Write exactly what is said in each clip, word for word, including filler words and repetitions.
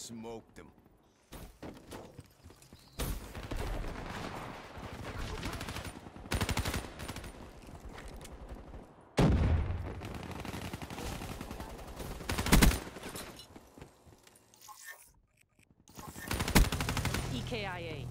Smoked them. E K I A.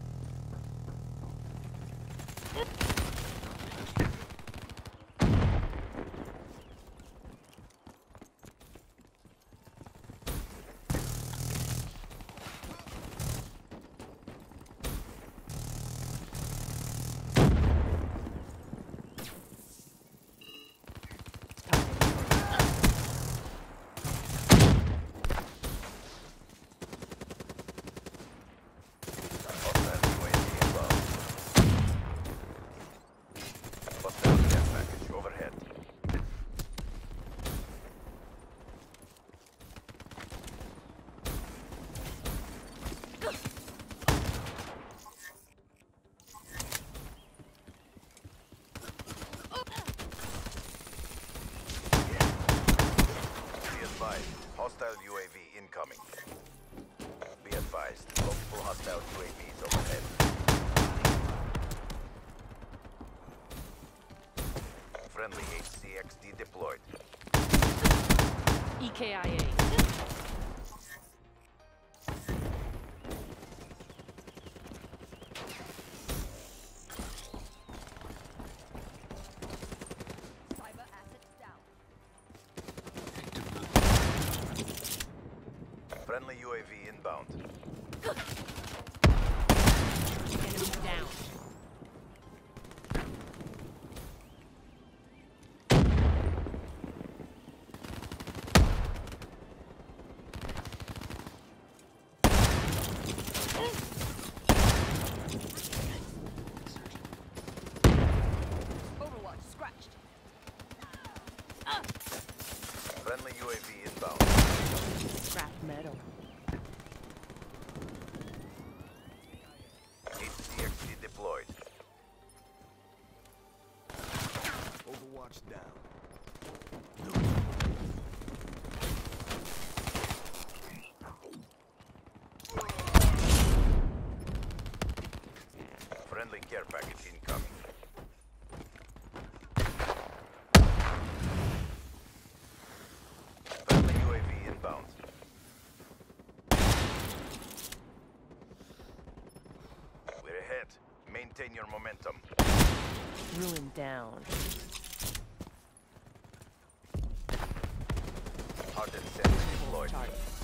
Hostile U A V incoming. Be advised, multiple hostile U A Vs overhead. Friendly H C X D deployed. E K I A. Friendly U A V inbound. Enemy down. Overwatch scratched. Friendly U A V inbound. Scrap metal. H C X D deployed. Overwatch down. Friendly care package incoming. Friendly U A V inbound. We're ahead. Maintain your momentum. Ruin down. Hardened sensor deployed. Target.